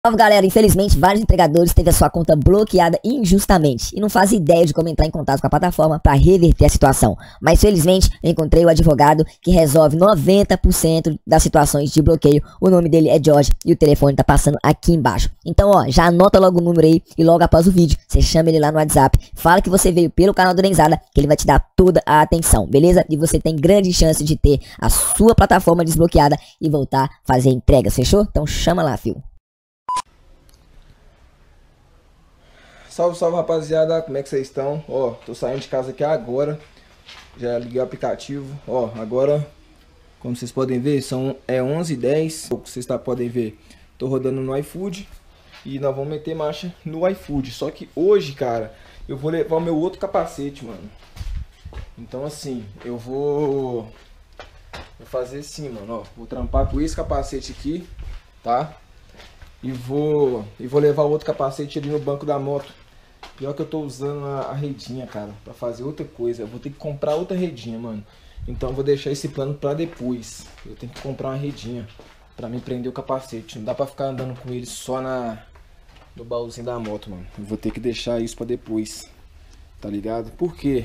Salve galera, infelizmente vários entregadores teve a sua conta bloqueada injustamente e não fazem ideia de como entrar em contato com a plataforma para reverter a situação. Mas felizmente eu encontrei o advogado que resolve 90% das situações de bloqueio. O nome dele é Jorge e o telefone tá passando aqui embaixo. Então ó, já anota logo o número aí e logo após o vídeo você chama ele lá no WhatsApp, fala que você veio pelo canal do Nenzada, que ele vai te dar toda a atenção, beleza? E você tem grande chance de ter a sua plataforma desbloqueada e voltar a fazer entregas, fechou? Então chama lá, fio. Salve, salve rapaziada, como é que vocês estão? Ó, tô saindo de casa aqui agora. Já liguei o aplicativo. Ó, agora, como vocês podem ver, são 11h10. Como vocês podem ver, tô rodando no iFood. E nós vamos meter marcha no iFood. Só que hoje, cara, eu vou levar o meu outro capacete, mano. Então assim, eu vou fazer assim, mano, ó. Vou trampar com esse capacete aqui, tá? E vou levar o outro capacete ali no banco da moto. Pior que eu tô usando a redinha, cara, pra fazer outra coisa. Eu vou ter que comprar outra redinha, mano. Então eu vou deixar esse plano pra depois. Eu tenho que comprar uma redinha pra me prender o capacete. Não dá pra ficar andando com ele só no baúzinho da moto, mano. Eu vou ter que deixar isso pra depois, tá ligado? Por quê?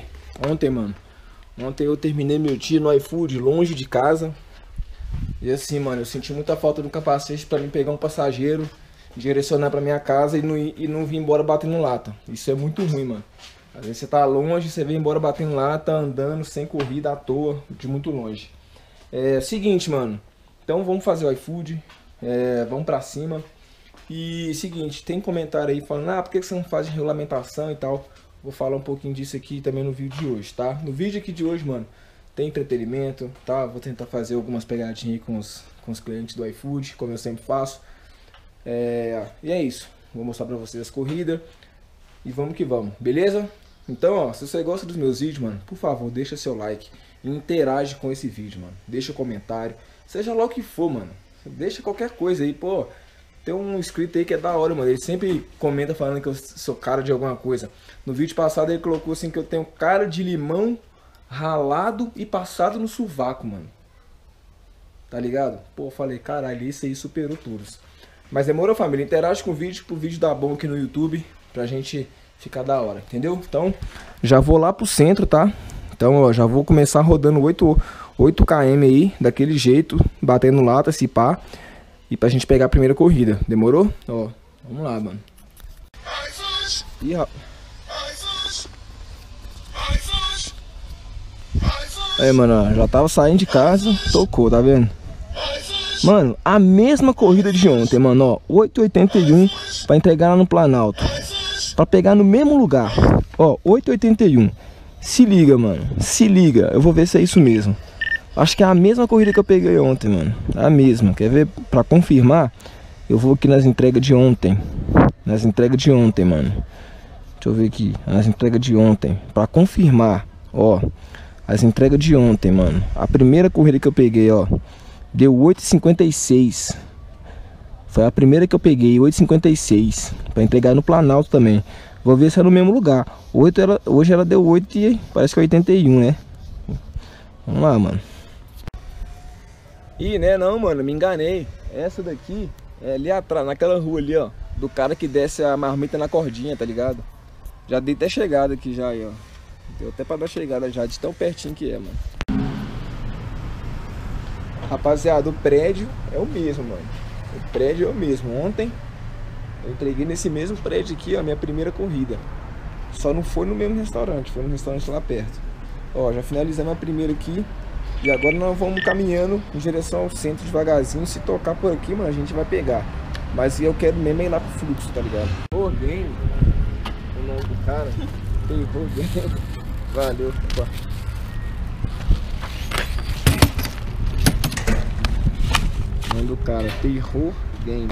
Ontem eu terminei meu dia no iFood, longe de casa. E assim, mano, eu senti muita falta do capacete pra mim pegar um passageiro, direcionar pra minha casa e não vir embora batendo lata. Isso é muito ruim, mano. Às vezes você tá longe, você vem embora batendo lata, andando, sem corrida, à toa, de muito longe. Seguinte, mano. Então vamos fazer o iFood. Vamos pra cima. E seguinte, tem comentário aí falando, por que você não faz regulamentação e tal? Vou falar um pouquinho disso aqui também no vídeo de hoje, tá? No vídeo aqui de hoje, mano, tem entretenimento, tá? Vou tentar fazer algumas pegadinhas aí com os clientes do iFood, como eu sempre faço. E é isso. Vou mostrar pra vocês as corridas. E vamos que vamos, beleza? Então, ó, se você gosta dos meus vídeos, mano, por favor, deixa seu like e interage com esse vídeo, mano. Deixa comentário, seja lá o que for, mano. Deixa qualquer coisa aí, pô. Tem um inscrito aí que é da hora, mano. Ele sempre comenta falando que eu sou cara de alguma coisa. No vídeo passado ele colocou assim que eu tenho cara de limão ralado e passado no sovaco, mano. Tá ligado? Pô, eu falei, caralho, isso aí superou todos. Mas demorou, família, interage com o vídeo pro vídeo dar bom aqui no YouTube, pra gente ficar da hora, entendeu? Então, já vou lá pro centro, tá? Então, ó, já vou começar rodando 8 km aí, daquele jeito, batendo lata, se pá, e pra gente pegar a primeira corrida, demorou? Ó, vamos lá, mano. Ih, aí, mano, ó, já tava saindo de casa, tocou, tá vendo? Mano, a mesma corrida de ontem, mano, ó, 8,81 pra entregar lá no Planalto. Pra pegar no mesmo lugar, ó, 8,81. Se liga, mano, se liga, eu vou ver se é isso mesmo. Acho que é a mesma corrida que eu peguei ontem, mano, a mesma. Quer ver? Pra confirmar, eu vou aqui nas entregas de ontem. Nas entregas de ontem, mano. Deixa eu ver aqui, nas entregas de ontem. Pra confirmar, ó, as entregas de ontem, mano. A primeira corrida que eu peguei, ó, deu 8,56. Foi a primeira que eu peguei, 8,56. Pra entregar no Planalto também. Vou ver se é no mesmo lugar. Hoje ela deu 8 e parece que é 81, né? Vamos lá, mano. Ih, né, não, mano, me enganei. Essa daqui é ali atrás, naquela rua ali, ó. Do cara que desce a marmita na cordinha, tá ligado? Já dei até chegada aqui já aí, ó. Deu até pra dar chegada já, de tão pertinho que é, mano. Rapaziada, o prédio é o mesmo, mano. O prédio é o mesmo. Ontem eu entreguei nesse mesmo prédio aqui, ó, minha primeira corrida. Só não foi no mesmo restaurante, foi no restaurante lá perto. Ó, já finalizamos a primeira aqui. E agora nós vamos caminhando em direção ao centro devagarzinho. Se tocar por aqui, mano, a gente vai pegar. Mas eu quero mesmo ir lá pro fluxo, tá ligado? Terror Game, o nome do cara. Terror Game. Valeu, opa. Do cara, Terror Game.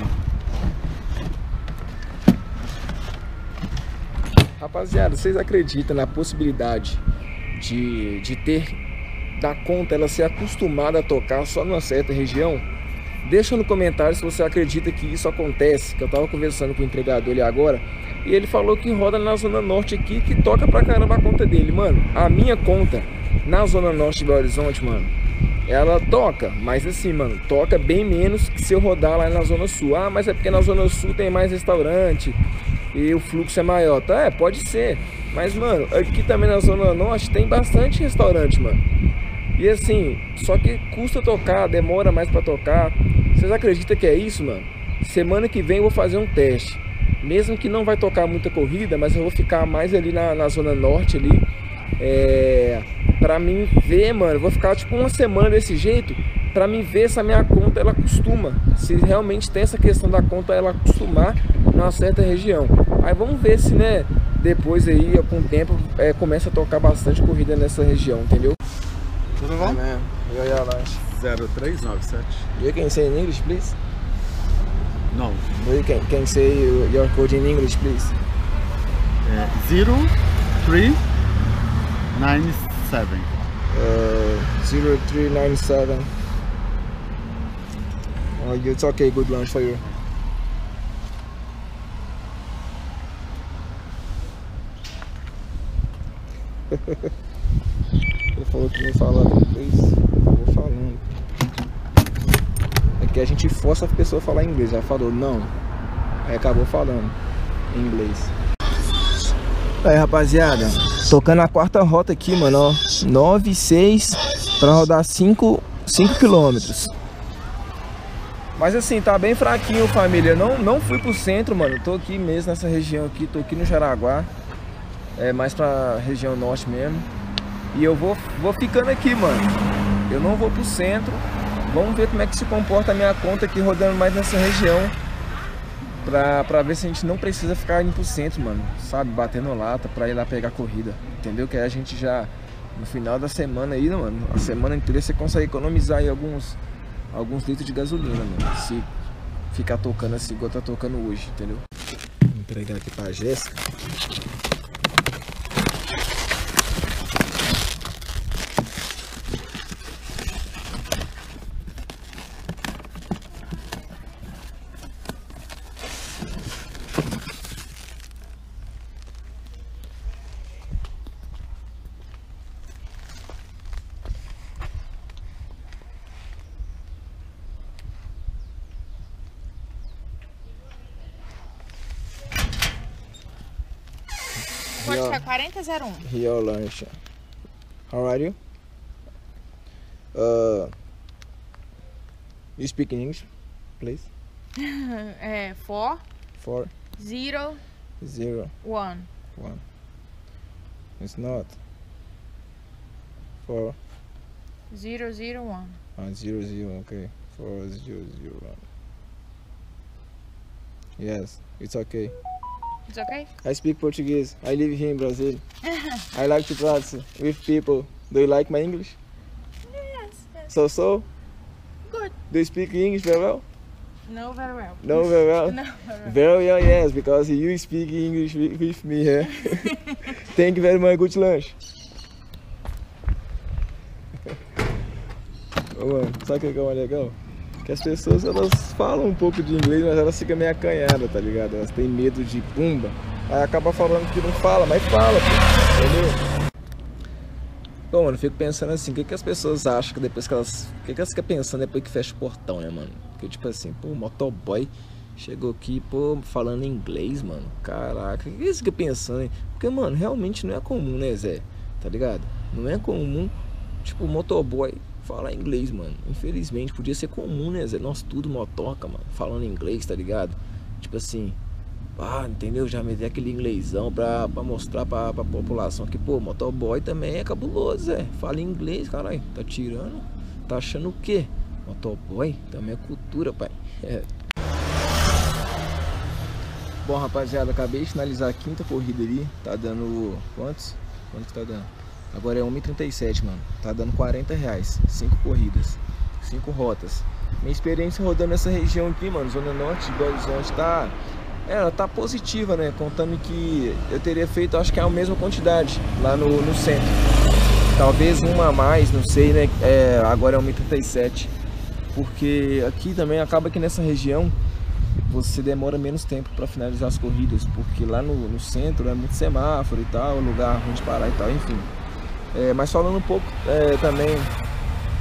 Rapaziada, vocês acreditam na possibilidade de ter da conta ela ser acostumada a tocar só numa certa região? Deixa no comentário se você acredita que isso acontece. Que eu tava conversando com o entregador ali agora e ele falou que roda na Zona Norte aqui, que toca pra caramba a conta dele. Mano, a minha conta na Zona Norte de Belo Horizonte, mano, ela toca, mas assim, mano, toca bem menos que se eu rodar lá na Zona Sul. Ah, mas é porque na Zona Sul tem mais restaurante e o fluxo é maior. Tá, pode ser. Mas, mano, aqui também na Zona Norte tem bastante restaurante, mano. E assim, só que custa tocar, demora mais pra tocar. Vocês acreditam que é isso, mano? Semana que vem eu vou fazer um teste. Mesmo que não vai tocar muita corrida, mas eu vou ficar mais ali na Zona Norte ali. Pra mim ver, mano, eu vou ficar tipo uma semana desse jeito. Pra mim ver se a minha conta ela acostuma. Se realmente tem essa questão da conta ela acostumar numa certa região. Aí vamos ver se, né, depois aí, com o tempo, começa a tocar bastante corrida nessa região, entendeu? Tudo bom? Man, your lunch. 0397. You can say in English, please? No. You can say your code in English, please? 0397. 0397. Oh, it's okay, good lunch for you. Ele falou que não fala inglês, eu vou falando. É que a gente força a pessoa a falar inglês, já falou não, aí acabou falando em inglês. Aí, rapaziada, tocando a quarta rota aqui, mano, ó, 9,6 pra rodar 5 quilômetros. Mas assim, tá bem fraquinho, família. Não fui pro centro, mano. Tô aqui mesmo nessa região aqui, tô aqui no Jaraguá. É mais pra região norte mesmo. E eu vou ficando aqui, mano. Eu não vou pro centro. Vamos ver como é que se comporta a minha conta aqui rodando mais nessa região. Pra ver se a gente não precisa ficar indo pro centro, mano. Sabe, batendo lata pra ir lá pegar corrida. Entendeu? Que aí a gente já, no final da semana aí, mano, a semana inteira você consegue economizar aí alguns litros de gasolina, mano. Se ficar tocando assim, igual tá tocando hoje, entendeu? Vou entregar aqui pra Jéssica. Pode ficar 4001. Here lunch. How are you? You speak in English, please? 4 4 0 0 1. 1. It's not 4 0 0 1. 0 0. Okay. 4 0 0 1. Yes, it's okay. It's okay? I speak Portuguese. I live here in Brazil. I like to practice with people. Do you like my English? Yes. So? Good. Do you speak English very well? No, very well. No, very well. No, very well. Very well, yes, because you speak English with me here. Thank you very much. Good lunch. Ô, mano, sabe o que é mais legal? Que as pessoas, elas falam um pouco de inglês, mas elas ficam meio acanhadas, tá ligado? Elas têm medo de pumba. Aí acaba falando que não fala, mas fala, pô, entendeu? Bom, mano, eu fico pensando assim, o que as pessoas acham que depois que elas... O que elas ficam pensando depois que fecha o portão, né, mano? Porque, tipo assim, pô, o motoboy chegou aqui, pô, falando inglês, mano. Caraca, o que eles ficam pensando, hein? Porque, mano, realmente não é comum, né, Zé? Tá ligado? Não é comum, tipo, o motoboy falar inglês, mano. Infelizmente, podia ser comum, né, Zé? Nós tudo motoca, mano, falando inglês, tá ligado? Tipo assim, entendeu? Já me dei aquele inglêsão pra mostrar pra população que, pô, motoboy também é cabuloso, Zé. Fala inglês, caralho. Tá tirando? Tá achando o quê? Motoboy também é cultura, pai. Bom, rapaziada, acabei de finalizar a quinta corrida ali. Tá dando quantos? Quanto que tá dando? Agora é 1,37, mano. Tá dando R$40. 5 corridas, 5 rotas. Minha experiência rodando essa região aqui, mano, Zona Norte de Belo Horizonte, ela tá positiva, né? Contando que eu teria feito, acho que é a mesma quantidade lá no centro. Talvez uma a mais, não sei, né? Agora é 1,37. Porque aqui também acaba que nessa região você demora menos tempo para finalizar as corridas, porque lá no centro é muito semáforo e tal, lugar ruim de parar e tal, enfim. Mas falando um pouco também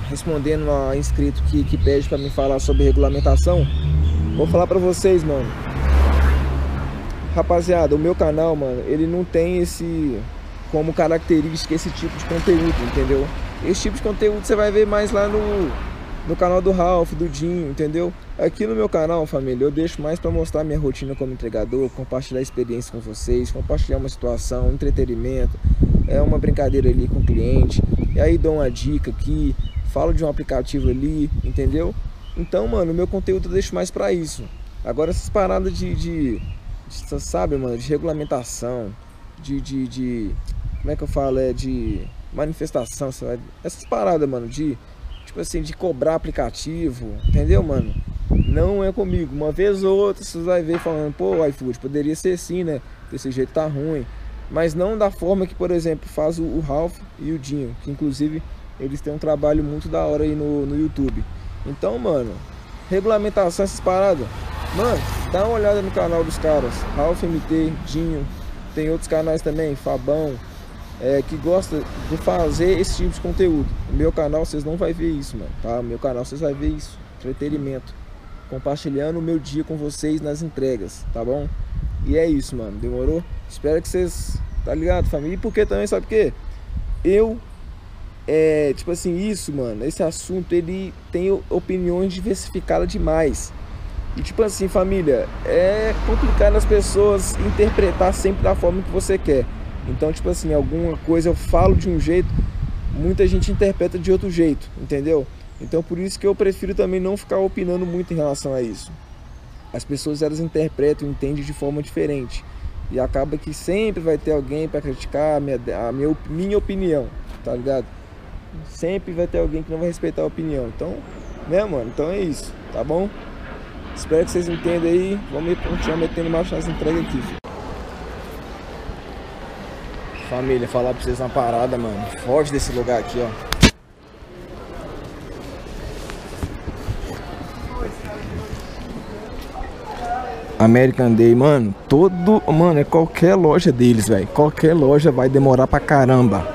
respondendo a inscrito que pede pra mim falar sobre regulamentação, vou falar pra vocês, mano. Rapaziada, o meu canal, mano, ele não tem como característica esse tipo de conteúdo, entendeu? Esse tipo de conteúdo você vai ver mais lá no canal do Ralph, do Dinho, entendeu? Aqui no meu canal, família, eu deixo mais pra mostrar minha rotina como entregador, compartilhar experiência com vocês, compartilhar uma situação, um entretenimento, uma brincadeira ali com o cliente, e aí dou uma dica aqui, falo de um aplicativo ali, entendeu? Então, mano, o meu conteúdo eu deixo mais pra isso. Agora essas paradas sabe, mano, de regulamentação, como é que eu falo, de manifestação, sabe? Essas paradas, mano, tipo assim, de cobrar aplicativo, entendeu, mano? Não é comigo. Uma vez ou outra você vai ver falando, pô, o iFood poderia ser assim, né? Desse jeito tá ruim. Mas não da forma que, por exemplo, faz o Ralph e o Dinho, que inclusive eles têm um trabalho muito da hora aí no YouTube. Então, mano, regulamentação, essas paradas, mano, dá uma olhada no canal dos caras, Ralph MT, Dinho, tem outros canais também, Fabão, que gosta de fazer esse tipo de conteúdo. No meu canal vocês não vão ver isso, mano, tá? No meu canal vocês vão ver isso, entretenimento, compartilhando o meu dia com vocês nas entregas, tá bom? E é isso, mano, demorou? Espero que vocês, tá ligado, família? E porque também, sabe o quê? Tipo assim, isso, mano, esse assunto, ele tem opiniões diversificadas demais. E tipo assim, família, é complicado as pessoas interpretar sempre da forma que você quer. Então, tipo assim, alguma coisa eu falo de um jeito, muita gente interpreta de outro jeito, entendeu? Então por isso que eu prefiro também não ficar opinando muito em relação a isso. As pessoas, elas interpretam e entendem de forma diferente. E acaba que sempre vai ter alguém para criticar a minha opinião, tá ligado? Sempre vai ter alguém que não vai respeitar a opinião. Então, né, mano? Então é isso, tá bom? Espero que vocês entendam aí. Vamos continuar metendo marcha nas entregas aqui, filho. Família, falar pra vocês uma parada, mano. Foge desse lugar aqui, ó. American Day, mano. Mano, é qualquer loja deles, velho. Qualquer loja vai demorar pra caramba.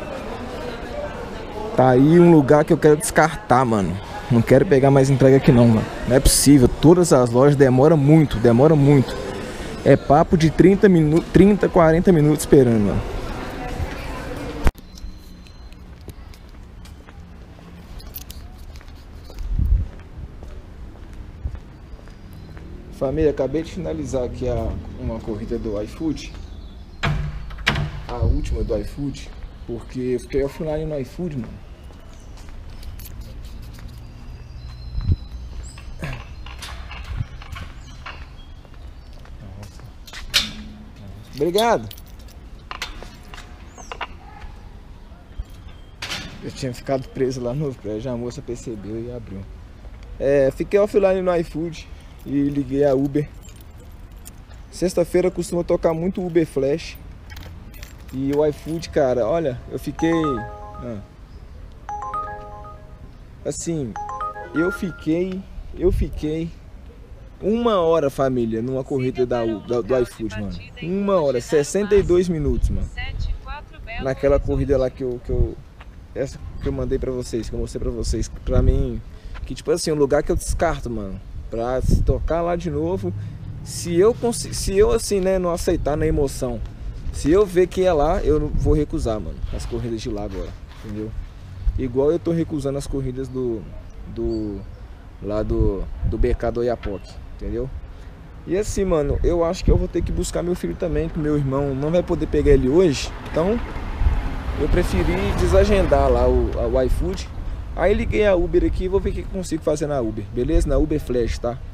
Tá aí um lugar que eu quero descartar, mano. Não quero pegar mais entrega aqui não, mano. Não é possível. Todas as lojas demoram muito, É papo de 30, 40 minutos esperando, mano. Família, acabei de finalizar aqui uma corrida do iFood. A última do iFood. Porque eu fiquei offline no iFood, mano. Obrigado. Eu tinha ficado preso lá no prédio, a moça percebeu e abriu. Fiquei offline no iFood e liguei a Uber. Sexta-feira costuma tocar muito Uber Flash. E o iFood, cara, olha, eu fiquei... Assim, eu fiquei 1 hora, família, numa corrida do iFood, mano. 1 hora, 62 minutos, mano. Naquela corrida lá essa que eu mandei pra vocês, que eu mostrei pra vocês. Pra mim, que tipo assim, um lugar que eu descarto, mano. Pra se tocar lá de novo. Se eu assim, né, não aceitar na emoção. Se eu ver que é lá, eu vou recusar, mano. As corridas de lá agora, entendeu? Igual eu tô recusando as corridas do BK do Oiapoque, entendeu? E assim, mano, eu acho que eu vou ter que buscar meu filho também, que meu irmão não vai poder pegar ele hoje. Então, eu preferi desagendar lá o iFood. Aí liguei a Uber aqui e vou ver o que eu consigo fazer na Uber, beleza? Na Uber Flash, tá?